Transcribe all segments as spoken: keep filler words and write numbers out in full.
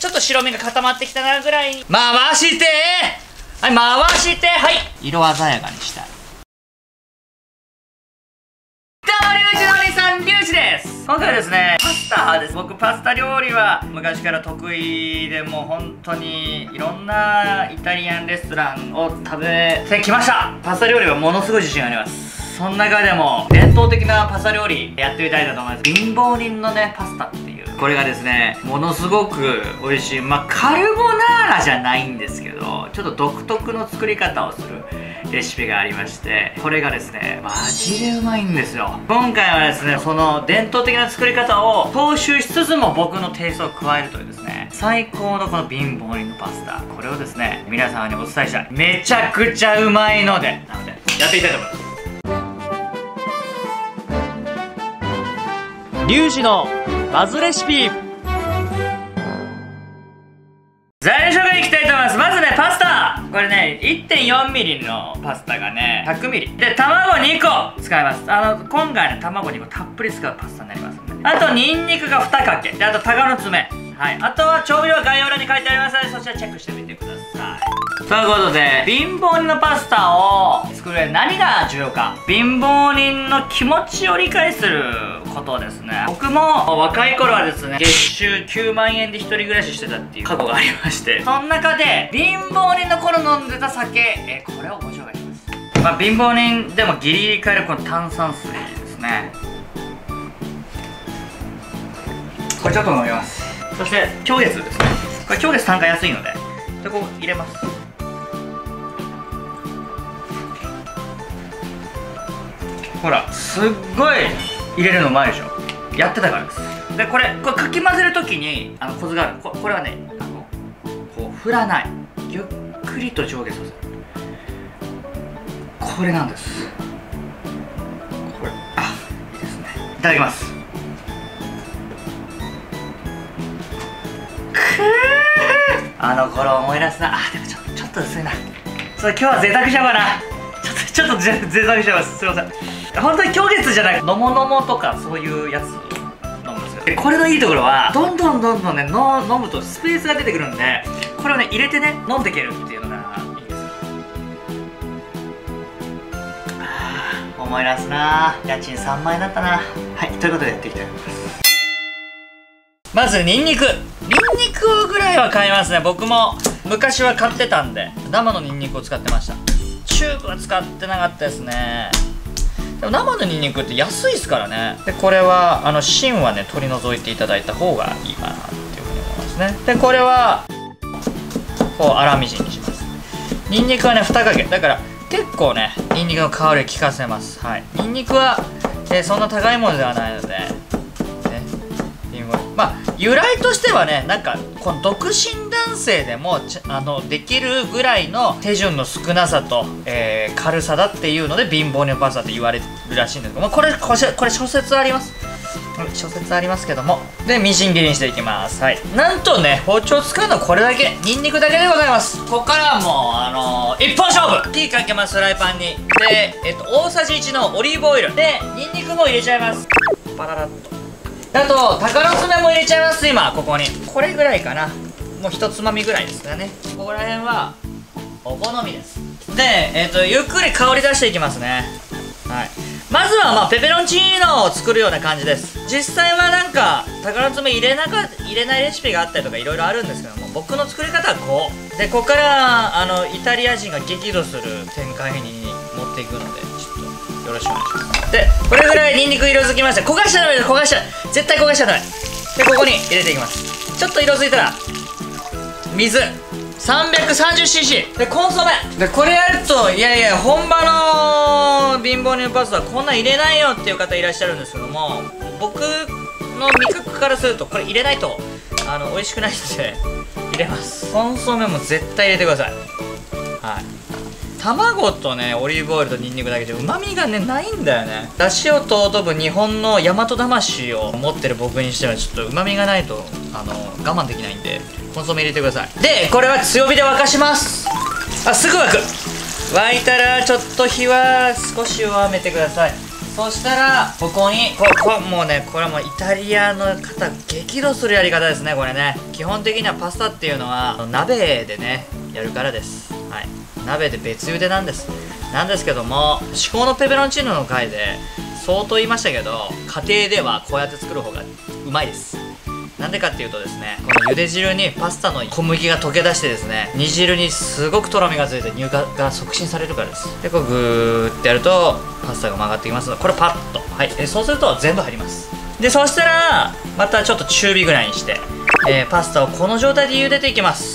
ちょっと白身が固まってきたなぐらいに回してはい、回してはい色鮮やかにしたい。どうも、リュウジのお兄さん、リュウジです。今回はですね、パスタです。僕パスタ料理は昔から得意で、もう本当にいろんなイタリアンレストランを食べてきました。パスタ料理はものすごい自信があります。その中でも伝統的なパスタ料理やってみたいなと思います。貧乏人のねパスタっていう、これがですねものすごく美味しい、まあカルボナーラじゃないんですけど、ちょっと独特の作り方をするレシピがありまして、これがですねマジでうまいんですよ。今回はですねその伝統的な作り方を踏襲しつつも僕のテイストを加えるというですね、最高のこの貧乏人のパスタ、これをですね皆様にお伝えしたい。めちゃくちゃうまいので、なのでやっていきたいと思います。リュウジのバズレシピ。材料紹介いきたいと思います。まずねパスタ、これね いってんよんミリのパスタがねひゃくミリで、卵にこ使います。あの今回ね卵にこたっぷり使うパスタになりますんで、あとニンニクがにかけで、あと鷹の爪、はい、あとは調味料は概要欄に書いてありますので、そちらチェックしてみてください。ということで、貧乏人のパスタを作る上で何が重要か、貧乏人の気持ちを理解することですね。僕も若い頃はですね月収きゅうまんえんで一人暮らししてたっていう過去がありまして、その中で貧乏人の頃飲んでた酒、えこれをご紹介します。まあ貧乏人でもギリギリ買えるこの炭酸水ですね。これちょっと飲みます。そして狂月ですね。これ狂月単価安いので、でこう入れます。ほらすっごい入れるのうまいでしょ。やってたからです。でこれこれかき混ぜるときにあのコツがある。 こ, これはねあのこう振らない、ゆっくりと上下させる、これなんです。これあいいですね。いただきます。あの頃思い出すな。あでもちょっとちょっと薄いな。それ今日は贅沢しちゃうかな。ちょっとちょっとぜ贅沢しちゃいます。すいません。本当に狂月じゃなくてのものもとかそういうやつ飲むんですよ。でこれのいいところはどんどんどんどんねの飲むとスペースが出てくるんで、これをね入れてね飲んでいけるっていうのがいいですよ。あ思い出すな。家賃さんまんえんだったな。はい、ということでやっていきたいと思います。まずニンニク。ニンニクぐらいは買いますね。僕も昔は買ってたんで生のニンニクを使ってました。チューブは使ってなかったですね。でも生のニンニクって安いですからね。でこれはあの芯はね取り除いていただいた方がいいかなっていうふうに思いますね。でこれはこう粗みじんにします。ニンニクはねにかけだから結構ねニンニクの香りを効かせます。はい、ニンニクは、えー、そんな高いものではないので、ね、まあ由来としてはね、なんかこの独身男性でもあのできるぐらいの手順の少なさと、えー、軽さだっていうので貧乏人パスタって言われるらしいんですけど、まあ、これこれこれ諸説あります。諸説ありますけども、でみじん切りにしていきます。はい、なんとね包丁使うのはこれだけ、ニンニクだけでございます。ここからはもうあのー、一本勝負。火かけます。フライパンにで、えっと、大さじいちのオリーブオイルでニンニクも入れちゃいます。パララッと。あと鷹の爪も入れちゃいます。今ここにこれぐらいかな、もうひとつまみぐらいですかね。ここら辺はお好みです。で、えー、とゆっくり香り出していきますね。はい、まずはまあペペロンチーノを作るような感じです。実際はなんか鷹の爪入れなか入れないレシピがあったりとかいろいろあるんですけども、僕の作り方はこうで、ここからあのイタリア人が激怒する展開に持っていくので、ちょっとよろしくお願いします。でこれぐらいニンニク色づきました。焦がしちゃダメです。焦がしちゃ絶対焦がしちゃダメで、ここに入れていきます。ちょっと色づいたら水 さんびゃくさんじゅうシーシー でコンソメで、これやるといやいや本場の貧乏人パスタはこんなん入れないよっていう方いらっしゃるんですけども、僕の味覚からするとこれ入れないとあの美味しくないので入れます。コンソメも絶対入れてください。はい、卵とねオリーブオイルとニンニクだけでうまみがねないんだよね。出汁を尊ぶ日本の大和魂を持ってる僕にしてはちょっとうまみがないとあの我慢できないんで、コンソメ入れてください。でこれは強火で沸かします。あすぐ沸く。沸いたらちょっと火は少し弱めてください。 そしたらここにここもうね、これはもうイタリアの方激怒するやり方ですね。これね、基本的にはパスタっていうのは鍋でねやるからです。はい、鍋で別茹でなんですなんですけども、至高のペペロンチーノの回で相当言いましたけど、家庭ではこうやって作る方がうまいです。なんでかっていうとですね、この茹で汁にパスタの小麦が溶け出してですね、煮汁にすごくとろみがついて乳化が促進されるからです。でこうグーってやるとパスタが曲がってきますので、これパッと、はい、えそうすると全部入ります。でそしたらまたちょっと中火ぐらいにして、えー、パスタをこの状態で茹でていきます。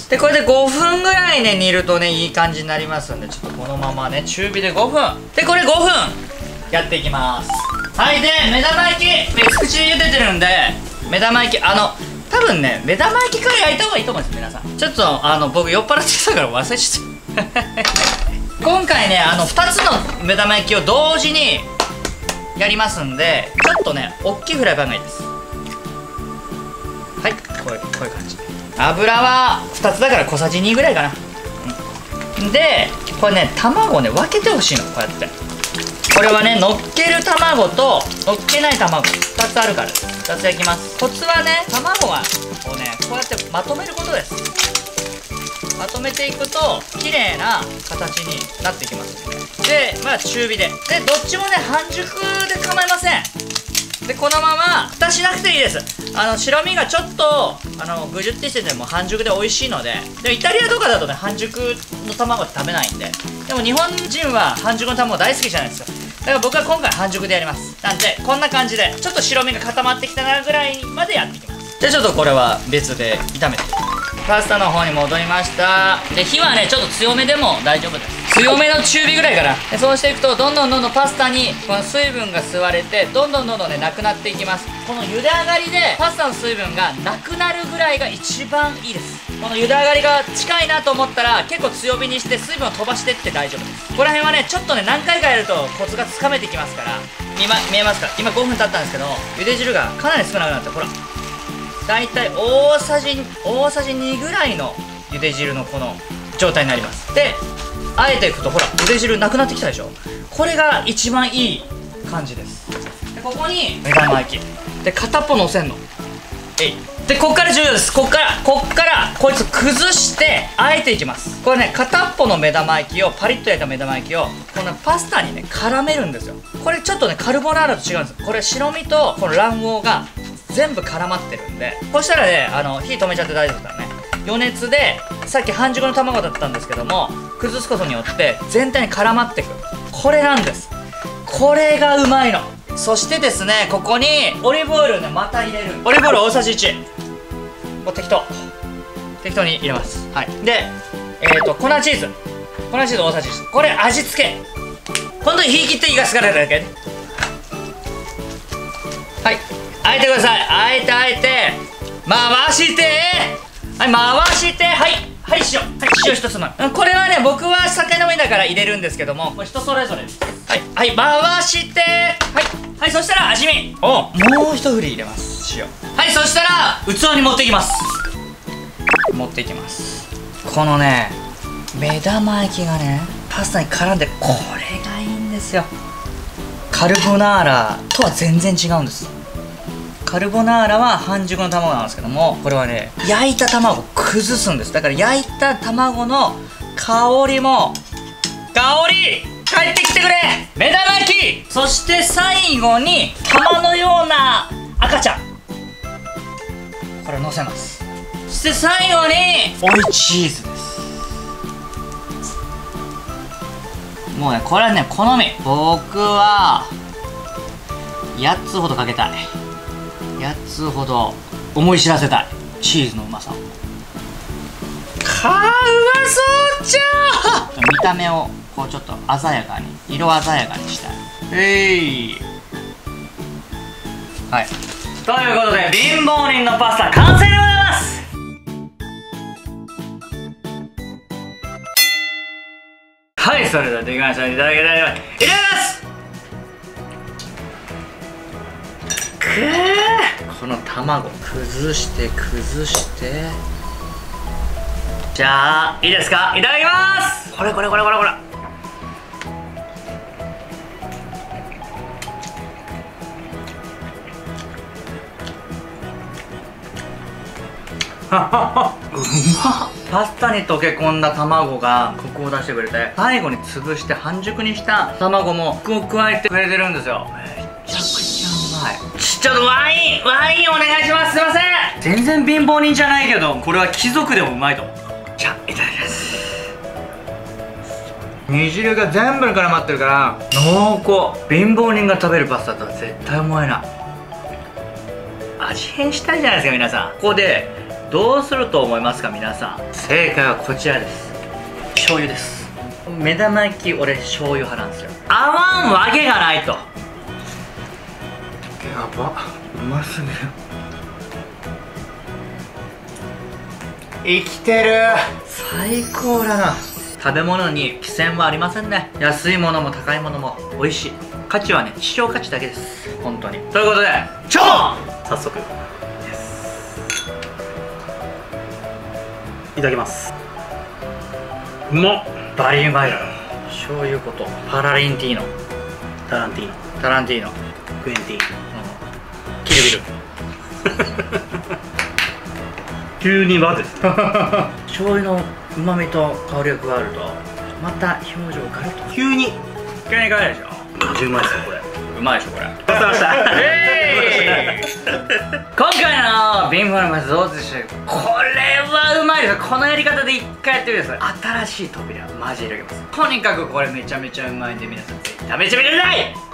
でこれでごふんぐらいね煮るとねいい感じになりますんで、ちょっとこのままね中火でごふんで、これごふんやっていきます。はい、で目玉焼き別口で茹でてるんで、目玉焼きあの多分ね目玉焼きから焼いた方がいいと思うんです。皆さんちょっとあの僕酔っ払ってたから忘れちゃった今回ねあのふたつの目玉焼きを同時にやりますんで、ちょっとね大きいフライパンがいいです。はい、こういうこういう感じ。油はふたつだから小さじにぐらいかな、うん、でこれね卵をね分けてほしいの。こうやってこれはね乗っける卵と乗っけない卵ふたつあるからです。ふたつ焼きます。コツはね卵はをねこうやってまとめることです。まとめていくと綺麗な形になっていきます。でまあ中火ででどっちもね半熟で構いません。でこのまま蓋しなくていいです。あの白身がちょっとあのぐじゅってしてても半熟で美味しいので、でイタリアとかだとね半熟の卵って食べないんで、でも日本人は半熟の卵大好きじゃないですか。だから僕は今回半熟でやります。なんでこんな感じでちょっと白身が固まってきたなぐらいまでやっていきます。でちょっとこれは別で炒めてパスタの方に戻りました。で火はねちょっと強めでも大丈夫です。強めの中火ぐらいかな。でそうしていくとどんどんどんどんパスタにこの水分が吸われてどんどんどんどんねなくなっていきます。この茹で上がりでパスタの水分がなくなるぐらいが一番いいです。この茹で上がりが近いなと思ったら結構強火にして水分を飛ばしてって大丈夫です。ここら辺はねちょっとね何回かやるとコツがつかめてきますから。今見えますか、今ごふん経ったんですけど茹で汁がかなり少なくなって、ほらだいたい大さじ大さじにぐらいの茹で汁のこの状態になります。であえていくとほら茹で汁なくなってきたでしょ。これが一番いい感じです。でここに目玉焼きで片っぽのせんのえいで、こっから重要です。こっからこっからこいつ崩してあえていきます。これね片っぽの目玉焼きをパリッと焼いた目玉焼きをこのパスタにね絡めるんですよ。これちょっとねカルボナーラと違うんです。これ白身とこの卵黄が全部絡まってるんで、そしたらねあの火止めちゃって大丈夫だね。余熱でさっき半熟の卵だったんですけども崩すことによって全体に絡まっていく。これなんです。これがうまいの。そしてですねここにオリーブオイルをねまた入れる。オリーブオイル大さじいちもう適当適当に入れます。はいでえーと粉チーズ粉チーズ大さじいち、これ味付け本当に火切っていかすからだけね。はいあえてください。あえてあえて回してはい回してはいはい塩はい塩一つまみ。これはね僕は酒飲みだから入れるんですけども、これ人それぞれです。はいはい回してはいはい、そしたら味見をもう一振り入れます。塩はい、そしたら器に持っていきます。持っていきます。このね目玉焼きがねパスタに絡んでこれがいいんですよ。カルボナーラとは全然違うんです。カルボナーラは半熟の卵なんですけども、これはね焼いた卵を崩すんです。だから焼いた卵の香りも香り帰ってきてくれ目玉焼き。そして最後に玉のような赤ちゃんこれ乗せます。そして最後に追いチーズです。もうねこれはね好み。僕はやっつほどかけたい。やっつほど思い知らせたいチーズのうまさを。かーうまそうじゃー。見た目をこうちょっと鮮やかに色鮮やかにしたい。えいはいということで貧乏人のパスタ完成でございます。はい、それではできました。いただきたいと思います。いただきますくーこの卵崩して崩してじゃあいいですか、いただきます。これこれこれこれこれまパスタに溶け込んだ卵がコクを出してくれて、最後に潰して半熟にした卵もコクを加えてくれてるんですよ。めちゃくちゃうまい。ちょっとワインワインお願いします。すいません。全然貧乏人じゃないけど、これは貴族でもうまいと思う。じゃあいただきます。煮汁が全部に絡まってるから濃厚。貧乏人が食べるパスタとは絶対思えない。味変したいじゃないですか皆さん。ここでどうすると思いますか皆さん。正解はこちらです。醤油です。目玉焼き俺醤油派なんですよ。合わんわけがないと。やば、うますぎる。生きてる。最高だな。食べ物に寄せはありませんね。安いものも高いものも美味しい。価値はね、希少価値だけです、本当に。ということで超早速いただきます。うまっ。 バリうまいだろ。醤油ことパラリンティーノ、 タランティーノ、 タランティーノ、 クエンティーノ、 キルビル。 急に和です醤油のうまみと香りが加わるとまた表情ガラッと急に急に変わるでしょ。 マジうまいですよこれ。 うまいでしょこれ。 パスました今回のビンフォのマスどうでしょう。これはうまいですよ。このやり方で一回やってみてください。新しい扉マジで開けます。とにかくこれめちゃめちゃうまいんで皆さんぜひ試してみてください。